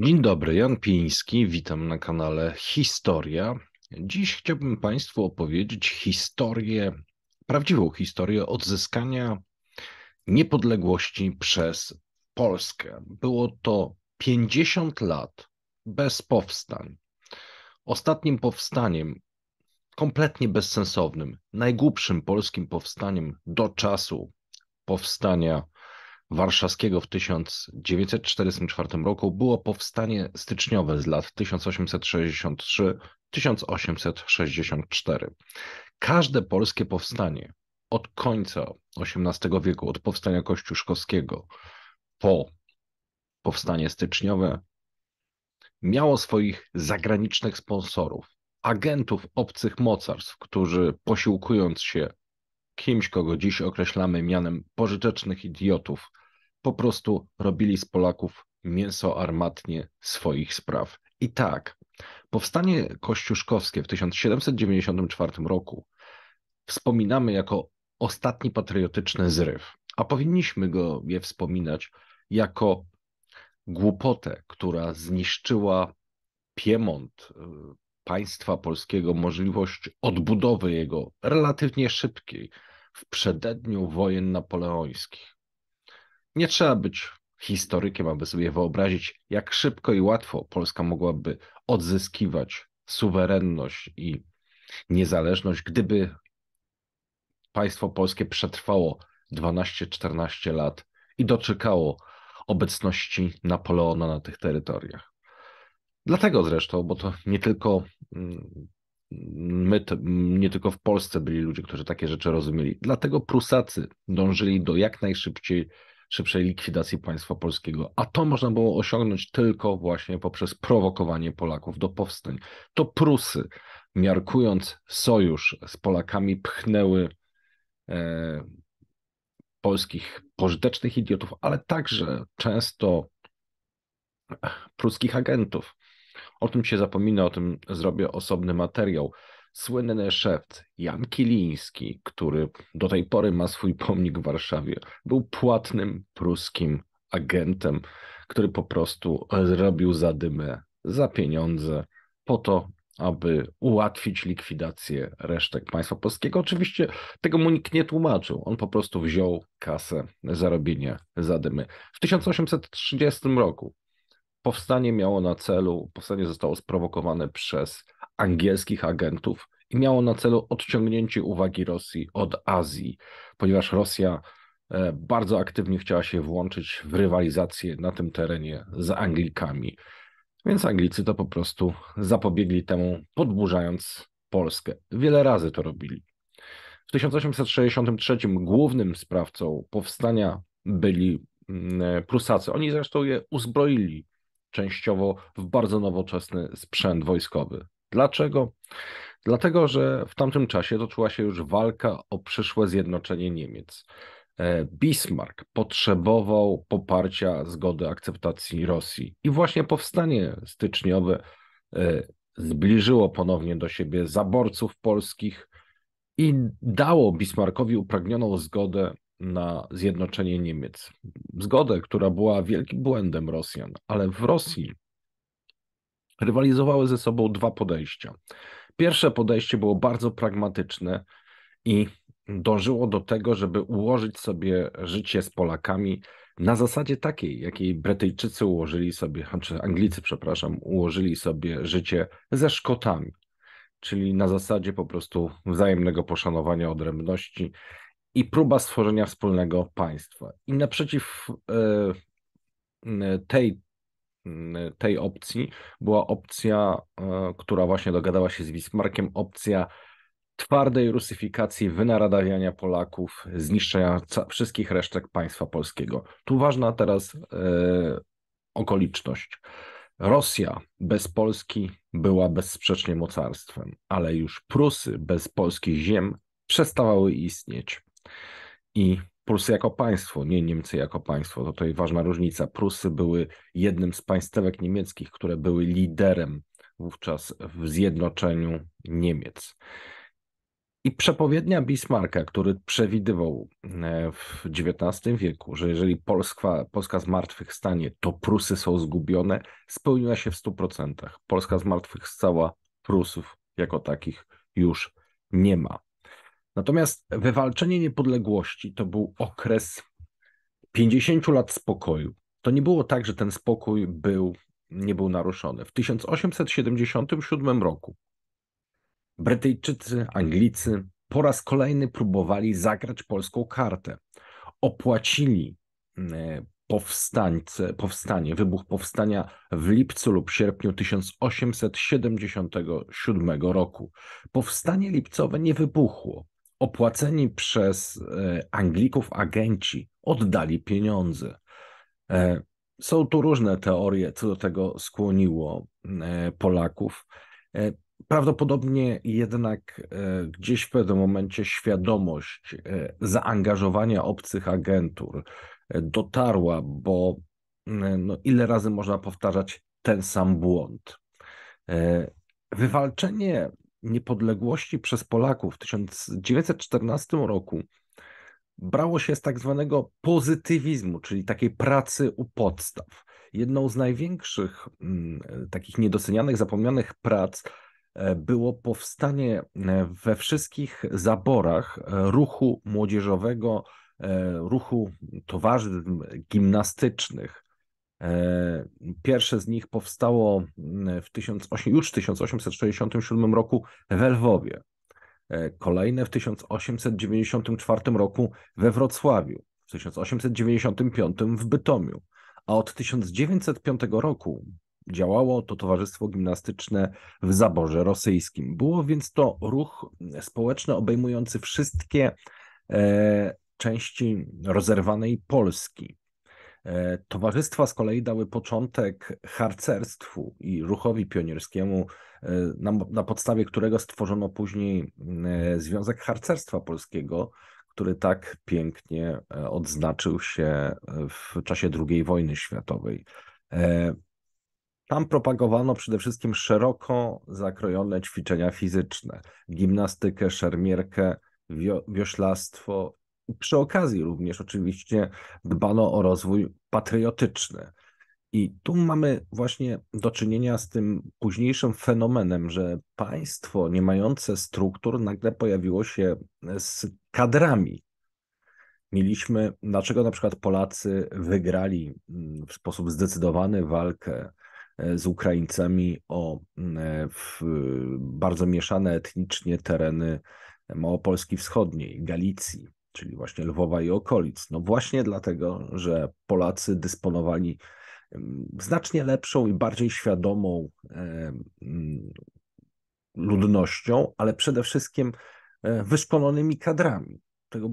Dzień dobry, Jan Piński, witam na kanale Historia. Dziś chciałbym Państwu opowiedzieć prawdziwą historię odzyskania niepodległości przez Polskę. Było to 50 lat bez powstań. Ostatnim powstaniem, kompletnie bezsensownym, najgłupszym polskim powstaniem do czasu powstania warszawskiego w 1944 roku było powstanie styczniowe z lat 1863-1864. Każde polskie powstanie od końca XVIII wieku, od powstania kościuszkowskiego po powstanie styczniowe, miało swoich zagranicznych sponsorów, agentów obcych mocarstw, którzy posiłkując się kimś, kogo dziś określamy mianem pożytecznych idiotów, po prostu robili z Polaków mięso armatnie swoich spraw. I tak, powstanie kościuszkowskie w 1794 roku wspominamy jako ostatni patriotyczny zryw, a powinniśmy je wspominać jako głupotę, która zniszczyła Piemont, państwa polskiego, możliwość odbudowy jego relatywnie szybkiej w przededniu wojen napoleońskich. Nie trzeba być historykiem, aby sobie wyobrazić, jak szybko i łatwo Polska mogłaby odzyskiwać suwerenność i niezależność, gdyby państwo polskie przetrwało 12-14 lat i doczekało obecności Napoleona na tych terytoriach. Dlatego zresztą, bo to nie tylko nie tylko w Polsce byli ludzie, którzy takie rzeczy rozumieli. Dlatego Prusacy dążyli do jak szybszej likwidacji państwa polskiego, a to można było osiągnąć tylko właśnie poprzez prowokowanie Polaków do powstań. To Prusy, miarkując sojusz z Polakami, pchnęły polskich pożytecznych idiotów, ale także często pruskich agentów. O tym się zapomina, o tym zrobię osobny materiał. Słynny szewc Jan Kiliński, który do tej pory ma swój pomnik w Warszawie, był płatnym pruskim agentem, który po prostu robił zadymę za pieniądze po to, aby ułatwić likwidację resztek państwa polskiego. Oczywiście tego mu nikt nie tłumaczył. On po prostu wziął kasę za robienie zadymy. W 1830 roku powstanie zostało sprowokowane przez angielskich agentów i miało na celu odciągnięcie uwagi Rosji od Azji, ponieważ Rosja bardzo aktywnie chciała się włączyć w rywalizację na tym terenie z Anglikami. Więc Anglicy to po prostu zapobiegli temu, podburzając Polskę. Wiele razy to robili. W 1863 głównym sprawcą powstania byli Prusacy. Oni zresztą je uzbroili częściowo w bardzo nowoczesny sprzęt wojskowy. Dlaczego? Dlatego, że w tamtym czasie toczyła się już walka o przyszłe zjednoczenie Niemiec. Bismarck potrzebował poparcia, zgody, akceptacji Rosji. I właśnie powstanie styczniowe zbliżyło ponownie do siebie zaborców polskich i dało Bismarckowi upragnioną zgodę na zjednoczenie Niemiec. Zgodę, która była wielkim błędem Rosjan, ale w Rosji rywalizowały ze sobą dwa podejścia. Pierwsze podejście było bardzo pragmatyczne i dążyło do tego, żeby ułożyć sobie życie z Polakami na zasadzie takiej, jakiej Brytyjczycy ułożyli sobie, czy Anglicy, przepraszam, ułożyli sobie życie ze Szkotami, czyli na zasadzie po prostu wzajemnego poszanowania odrębności i próba stworzenia wspólnego państwa. I naprzeciw tej opcji była opcja, która właśnie dogadała się z Bismarckiem, opcja twardej rusyfikacji, wynaradawiania Polaków, zniszczenia wszystkich resztek państwa polskiego. Tu ważna teraz okoliczność. Rosja bez Polski była bezsprzecznie mocarstwem, ale już Prusy bez polskich ziem przestawały istnieć. I Prusy jako państwo, nie Niemcy jako państwo, to tutaj ważna różnica. Prusy były jednym z państewek niemieckich, które były liderem wówczas w zjednoczeniu Niemiec. I przepowiednia Bismarcka, który przewidywał w XIX wieku, że jeżeli Polska zmartwychwstanie, to Prusy są zgubione, spełniła się w 100%. Polska zmartwychwstała, Prusów jako takich już nie ma. Natomiast wywalczenie niepodległości to był okres 50 lat spokoju. To nie było tak, że ten spokój nie był naruszony. W 1877 roku Brytyjczycy, Anglicy po raz kolejny próbowali zagrać polską kartę. Opłacili wybuch powstania w lipcu lub sierpniu 1877 roku. Powstanie lipcowe nie wybuchło. Opłaceni przez Anglików agenci oddali pieniądze. Są tu różne teorie, co do tego skłoniło Polaków. Prawdopodobnie jednak gdzieś w pewnym momencie świadomość zaangażowania obcych agentur dotarła, bo no, ile razy można powtarzać ten sam błąd. Wywalczenie niepodległości przez Polaków w 1914 roku brało się z tak zwanego pozytywizmu, czyli takiej pracy u podstaw. Jedną z największych takich niedocenianych, zapomnianych prac było powstanie we wszystkich zaborach ruchu młodzieżowego, ruchu towarzystw gimnastycznych. Pierwsze z nich powstało już w 1867 roku we Lwowie. Kolejne w 1894 roku we Wrocławiu, w 1895 w Bytomiu, a od 1905 roku działało to Towarzystwo Gimnastyczne w zaborze rosyjskim. Było więc to ruch społeczny obejmujący wszystkie części rozerwanej Polski. Towarzystwa z kolei dały początek harcerstwu i ruchowi pionierskiemu, na podstawie którego stworzono później Związek Harcerstwa Polskiego, który tak pięknie odznaczył się w czasie II wojny światowej. Tam propagowano przede wszystkim szeroko zakrojone ćwiczenia fizyczne, gimnastykę, szermierkę, wioślarstwo. Przy okazji również oczywiście dbano o rozwój patriotyczny. I tu mamy właśnie do czynienia z tym późniejszym fenomenem, że państwo nie mające struktur nagle pojawiło się z kadrami. Dlaczego na przykład Polacy wygrali w sposób zdecydowany walkę z Ukraińcami o bardzo mieszane etnicznie tereny Małopolski Wschodniej, Galicji, czyli właśnie Lwowa i okolic. No właśnie dlatego, że Polacy dysponowali znacznie lepszą i bardziej świadomą ludnością, ale przede wszystkim wyszkolonymi kadrami.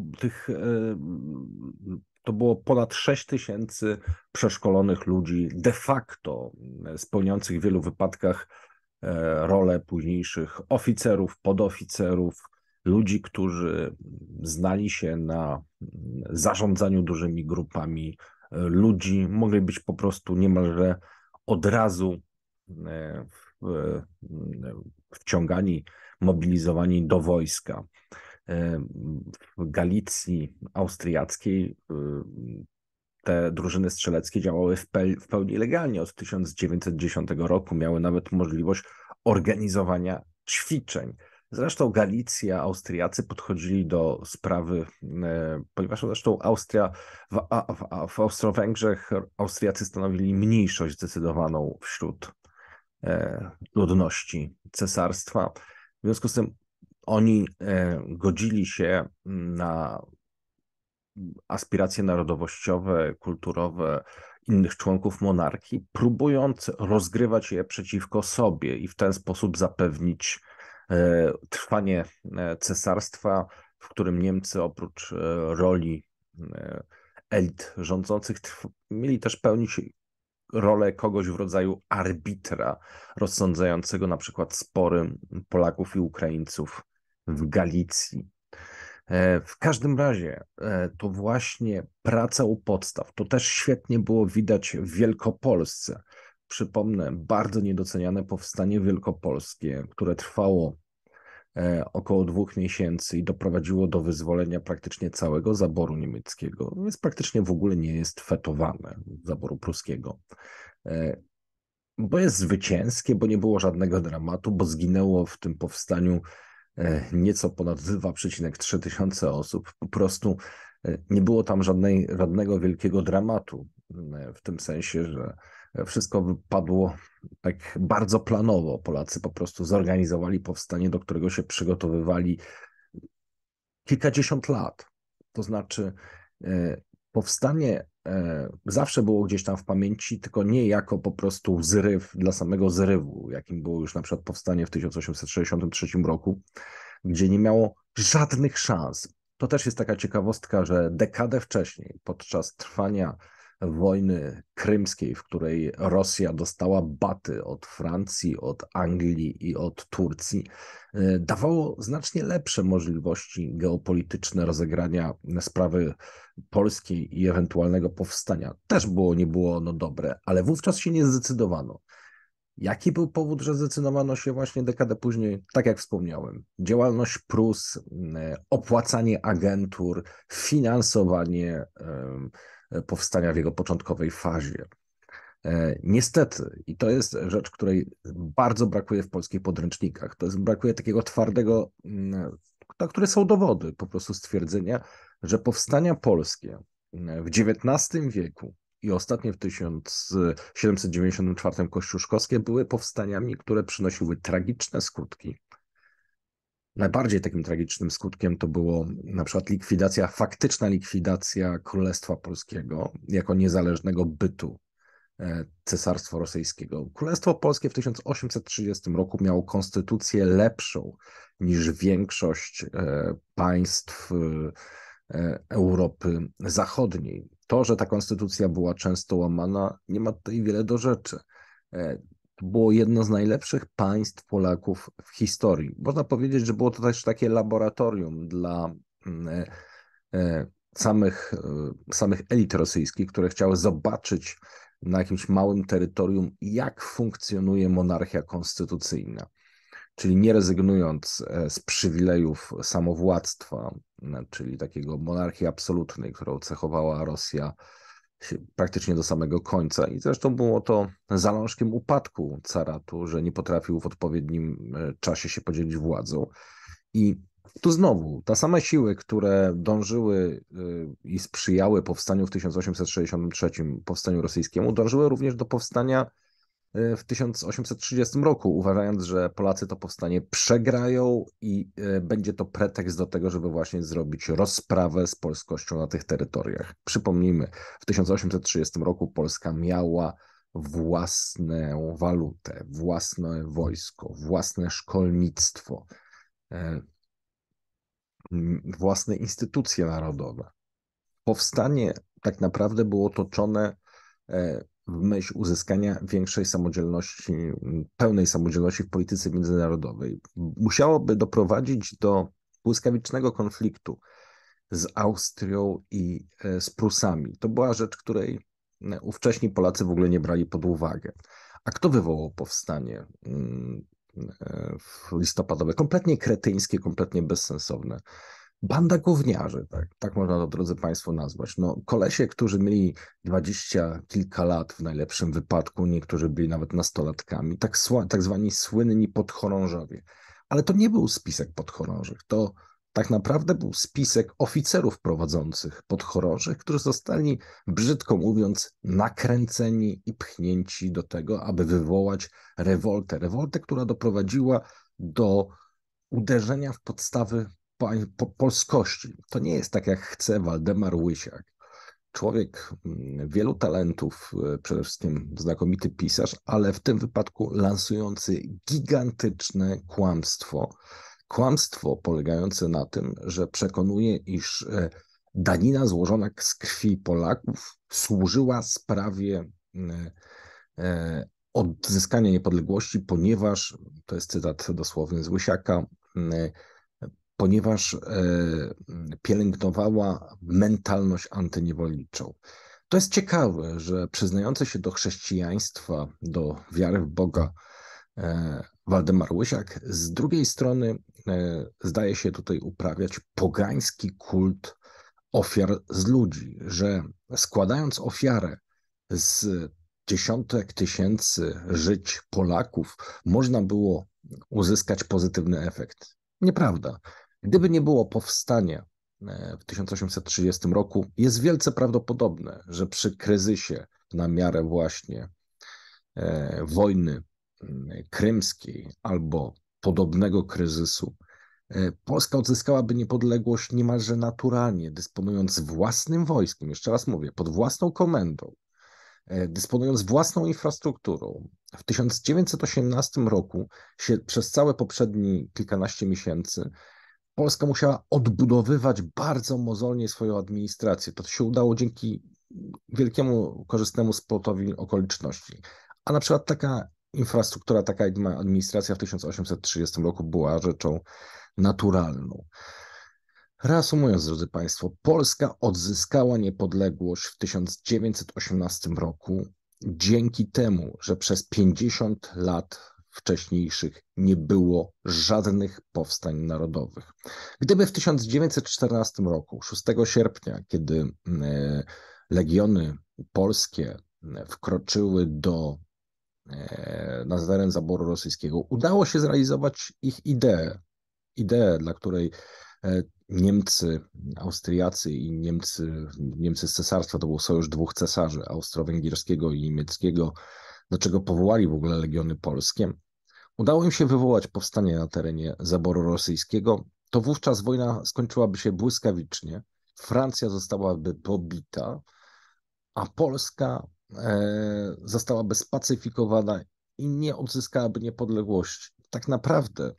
To było ponad 6 tysięcy przeszkolonych ludzi, de facto spełniających w wielu wypadkach rolę późniejszych oficerów, podoficerów, ludzi, którzy znali się na zarządzaniu dużymi grupami ludzi, mogli być po prostu niemalże od razu wciągani, mobilizowani do wojska. W Galicji austriackiej te drużyny strzeleckie działały w pełni legalnie od 1910 roku, miały nawet możliwość organizowania ćwiczeń. Zresztą Galicja, Austriacy podchodzili do sprawy, ponieważ zresztą w Austro-Węgrzech Austriacy stanowili mniejszość zdecydowaną wśród ludności cesarstwa. W związku z tym oni godzili się na aspiracje narodowościowe, kulturowe innych członków monarchii, próbując rozgrywać je przeciwko sobie i w ten sposób zapewnić trwanie cesarstwa, w którym Niemcy oprócz roli elit rządzących mieli też pełnić rolę kogoś w rodzaju arbitra rozsądzającego na przykład spory Polaków i Ukraińców w Galicji. W każdym razie to właśnie praca u podstaw, to też świetnie było widać w około 2 miesięcy i doprowadziło do wyzwolenia praktycznie całego zaboru niemieckiego, więc praktycznie w ogóle nie jest fetowane zaboru pruskiego. Bo jest zwycięskie, bo nie było żadnego dramatu, bo zginęło w tym powstaniu nieco ponad 2,3 tysiące osób. Po prostu nie było tam żadnego wielkiego dramatu, w tym sensie, że wszystko wypadło tak bardzo planowo. Polacy po prostu zorganizowali powstanie, do którego się przygotowywali kilkadziesiąt lat. To znaczy, powstanie zawsze było gdzieś tam w pamięci, tylko nie jako po prostu zryw dla samego zrywu, jakim było już na przykład powstanie w 1863 roku, gdzie nie miało żadnych szans. To też jest taka ciekawostka, że dekadę wcześniej, podczas trwania wojny krymskiej, w której Rosja dostała baty od Francji, od Anglii i od Turcji, dawało znacznie lepsze możliwości geopolityczne rozegrania sprawy polskiej i ewentualnego powstania. Też nie było ono dobre, ale wówczas się nie zdecydowano. Jaki był powód, że zdecydowano się właśnie dekadę później? Tak jak wspomniałem, działalność Prus, opłacanie agentur, finansowanie powstania w jego początkowej fazie. Niestety, i to jest rzecz, której bardzo brakuje w polskich podręcznikach, brakuje takiego twardego, na które są dowody, po prostu stwierdzenia, że powstania polskie w XIX wieku i ostatnie w 1794 kościuszkowskie były powstaniami, które przynosiły tragiczne skutki. Najbardziej takim tragicznym skutkiem to było na przykład faktyczna likwidacja Królestwa Polskiego jako niezależnego bytu Cesarstwa Rosyjskiego. Królestwo Polskie w 1830 roku miało konstytucję lepszą niż większość państw Europy Zachodniej. To, że ta konstytucja była często łamana, nie ma tutaj wiele do rzeczy. To było jedno z najlepszych państw Polaków w historii. Można powiedzieć, że było to też takie laboratorium dla samych elit rosyjskich, które chciały zobaczyć na jakimś małym terytorium, jak funkcjonuje monarchia konstytucyjna. Czyli nie rezygnując z przywilejów samowładztwa, czyli takiego monarchii absolutnej, którą cechowała Rosja praktycznie do samego końca. I zresztą było to zalążkiem upadku caratu, że nie potrafił w odpowiednim czasie się podzielić władzą. I tu znowu, te same siły, które dążyły i sprzyjały powstaniu w 1863, powstaniu rosyjskiemu, dążyły również do powstania w 1830 roku, uważając, że Polacy to powstanie przegrają i będzie to pretekst do tego, żeby właśnie zrobić rozprawę z polskością na tych terytoriach. Przypomnijmy, w 1830 roku Polska miała własną walutę, własne wojsko, własne szkolnictwo, własne instytucje narodowe. Powstanie tak naprawdę było toczone w myśl uzyskania większej samodzielności, pełnej samodzielności w polityce międzynarodowej. Musiałoby doprowadzić do błyskawicznego konfliktu z Austrią i z Prusami. To była rzecz, której ówcześni Polacy w ogóle nie brali pod uwagę. A kto wywołał powstanie listopadowe? Kompletnie kretyńskie, kompletnie bezsensowne. Banda gówniarzy, tak można to, drodzy Państwo, nazwać. No, kolesie, którzy mieli 20 kilka lat w najlepszym wypadku, niektórzy byli nawet nastolatkami, tak zwani słynni podchorążowie. Ale to nie był spisek podchorążych, to tak naprawdę był spisek oficerów prowadzących podchorążych, którzy zostali, brzydko mówiąc, nakręceni i pchnięci do tego, aby wywołać rewoltę. Rewoltę, która doprowadziła do uderzenia w podstawy polskości. To nie jest tak, jak chce Waldemar Łysiak. Człowiek wielu talentów, przede wszystkim znakomity pisarz, ale w tym wypadku lansujący gigantyczne kłamstwo. Kłamstwo polegające na tym, że przekonuje, iż danina złożona z krwi Polaków służyła sprawie odzyskania niepodległości, ponieważ, to jest cytat dosłowny z Łysiaka, ponieważ pielęgnowała mentalność antyniewolniczą. To jest ciekawe, że przyznający się do chrześcijaństwa, do wiary w Boga Waldemar Łysiak z drugiej strony zdaje się tutaj uprawiać pogański kult ofiar z ludzi, że składając ofiarę z dziesiątek tysięcy żyć Polaków, można było uzyskać pozytywny efekt. Nieprawda. Gdyby nie było powstania w 1830 roku, jest wielce prawdopodobne, że przy kryzysie na miarę właśnie wojny krymskiej albo podobnego kryzysu, Polska odzyskałaby niepodległość niemalże naturalnie, dysponując własnym wojskiem, jeszcze raz mówię, pod własną komendą, dysponując własną infrastrukturą. W 1918 roku, przez całe poprzednie kilkanaście miesięcy, Polska musiała odbudowywać bardzo mozolnie swoją administrację. To się udało dzięki wielkiemu, korzystnemu splotowi okoliczności. A na przykład taka infrastruktura, taka administracja w 1830 roku była rzeczą naturalną. Reasumując, drodzy Państwo, Polska odzyskała niepodległość w 1918 roku dzięki temu, że przez 50 lat wcześniejszych nie było żadnych powstań narodowych. Gdyby w 1914 roku, 6 sierpnia, kiedy legiony polskie wkroczyły na teren zaboru rosyjskiego, udało się zrealizować ich ideę, dla której Niemcy, Austriacy i Niemcy z cesarstwa, to był sojusz dwóch cesarzy, austro-węgierskiego i niemieckiego, do czego powołali w ogóle legiony polskie. Udało im się wywołać powstanie na terenie zaboru rosyjskiego. To wówczas wojna skończyłaby się błyskawicznie, Francja zostałaby pobita, a Polska zostałaby spacyfikowana i nie odzyskałaby niepodległości. Tak naprawdę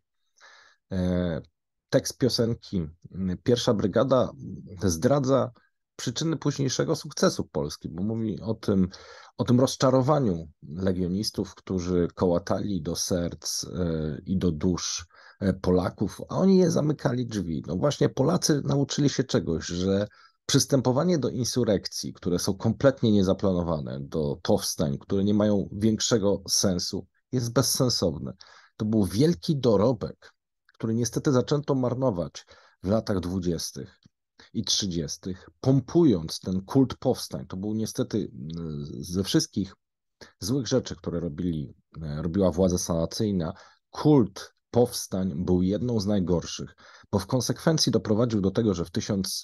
tekst piosenki Pierwsza Brygada zdradza przyczyny późniejszego sukcesu Polski, bo mówi o tym rozczarowaniu legionistów, którzy kołatali do serc i do dusz Polaków, a oni je zamykali drzwi. No właśnie Polacy nauczyli się czegoś, że przystępowanie do insurekcji, które są kompletnie niezaplanowane, do powstań, które nie mają większego sensu, jest bezsensowne. To był wielki dorobek, który niestety zaczęto marnować w latach 20. i 30., pompując ten kult powstań. To był niestety ze wszystkich złych rzeczy, które robiła władza sanacyjna, kult powstań był jedną z najgorszych, bo w konsekwencji doprowadził do tego, że w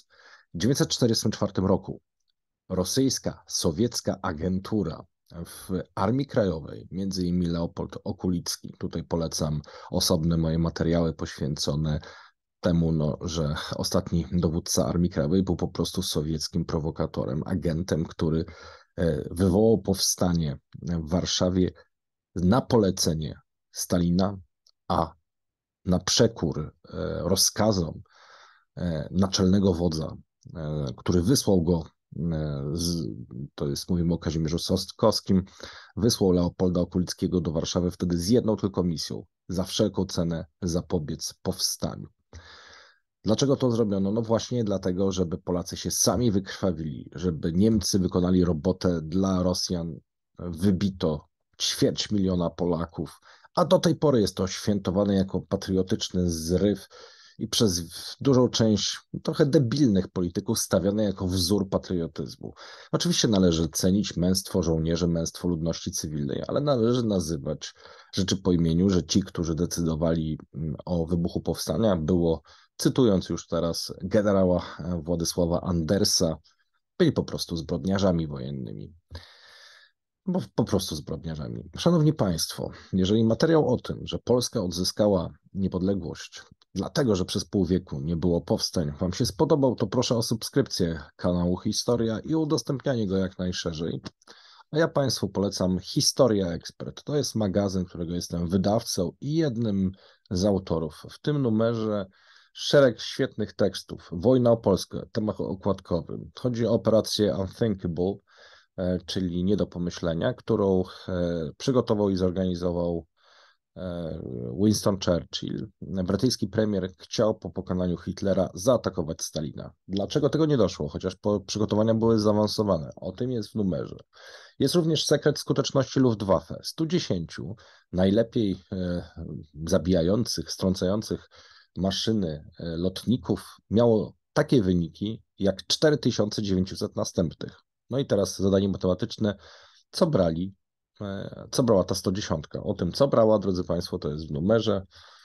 1944 roku rosyjska, sowiecka agentura w Armii Krajowej, między innymi Leopold Okulicki, tutaj polecam osobne moje materiały poświęcone temu, że ostatni dowódca Armii Krajowej był po prostu sowieckim prowokatorem, agentem, który wywołał powstanie w Warszawie na polecenie Stalina, a na przekór rozkazom naczelnego wodza, który wysłał go, to jest, mówimy o Kazimierzu Sostkowskim, wysłał Leopolda Okulickiego do Warszawy wtedy z jedną tylko misją: za wszelką cenę zapobiec powstaniu. Dlaczego to zrobiono? No właśnie dlatego, żeby Polacy się sami wykrwawili, żeby Niemcy wykonali robotę dla Rosjan, wybito 250 000 Polaków, a do tej pory jest to świętowane jako patriotyczny zryw i przez dużą część trochę debilnych polityków stawiane jako wzór patriotyzmu. Oczywiście należy cenić męstwo żołnierzy, męstwo ludności cywilnej, ale należy nazywać rzeczy po imieniu, że ci, którzy decydowali o wybuchu powstania, było, cytując już teraz generała Władysława Andersa, byli po prostu zbrodniarzami wojennymi. Bo po prostu zbrodniarzami. Szanowni Państwo, jeżeli materiał o tym, że Polska odzyskała niepodległość, dlatego że przez pół wieku nie było powstań, Wam się spodobał, to proszę o subskrypcję kanału Historia i udostępnianie go jak najszerzej. A ja Państwu polecam Historia Expert. To jest magazyn, którego jestem wydawcą i jednym z autorów. W tym numerze szereg świetnych tekstów. Wojna o Polskę, temat okładkowy. Chodzi o operację Unthinkable, czyli nie do pomyślenia, którą przygotował i zorganizował Winston Churchill. Brytyjski premier chciał po pokonaniu Hitlera zaatakować Stalina. Dlaczego tego nie doszło, chociaż przygotowania były zaawansowane? O tym jest w numerze. Jest również sekret skuteczności Luftwaffe. 110 najlepiej zabijających, strącających maszyny lotników miało takie wyniki jak 4900 następnych. No i teraz zadanie matematyczne, co brali, co brała ta 110? O tym, co brała, drodzy Państwo, to jest w numerze,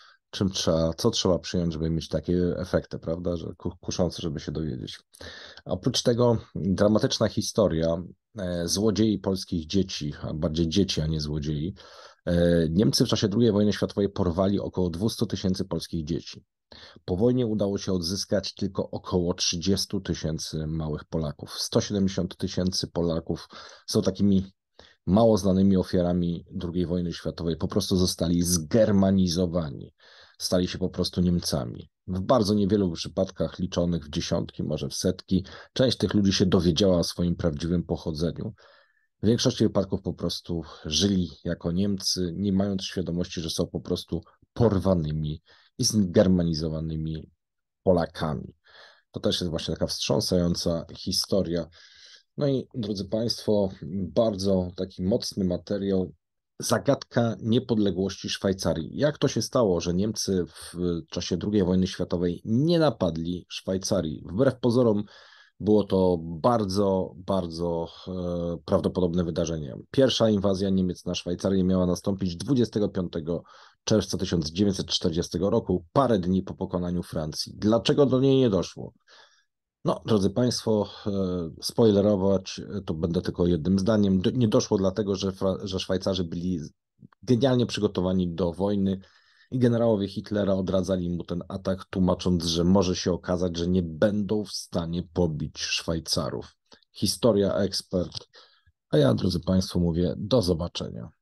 co trzeba przyjąć, żeby mieć takie efekty, prawda, że kuszące, żeby się dowiedzieć. Oprócz tego dramatyczna historia złodziei polskich dzieci, a bardziej dzieci, a nie złodziei. Niemcy w czasie II wojny światowej porwali około 200 000 polskich dzieci. Po wojnie udało się odzyskać tylko około 30 000 małych Polaków. 170 000 Polaków są takimi mało znanymi ofiarami II wojny światowej. Po prostu zostali zgermanizowani. Stali się po prostu Niemcami. W bardzo niewielu przypadkach, liczonych w dziesiątki, może w setki, część tych ludzi się dowiedziała o swoim prawdziwym pochodzeniu. W większości wypadków po prostu żyli jako Niemcy, nie mając świadomości, że są po prostu porwanymi i zgermanizowanymi Polakami. To też jest właśnie taka wstrząsająca historia. No i drodzy Państwo, bardzo taki mocny materiał. Zagadka niepodległości Szwajcarii. Jak to się stało, że Niemcy w czasie II wojny światowej nie napadli Szwajcarii? Wbrew pozorom było to bardzo, bardzo prawdopodobne wydarzenie. Pierwsza inwazja Niemiec na Szwajcarię miała nastąpić 25 czerwca 1940 roku, parę dni po pokonaniu Francji. Dlaczego do niej nie doszło? No, drodzy Państwo, spoilerować to będę tylko jednym zdaniem. Nie doszło dlatego, że Szwajcarzy byli genialnie przygotowani do wojny i generałowie Hitlera odradzali mu ten atak, tłumacząc, że może się okazać, że nie będą w stanie pobić Szwajcarów. Historia ekspert. A ja, drodzy Państwo, mówię do zobaczenia.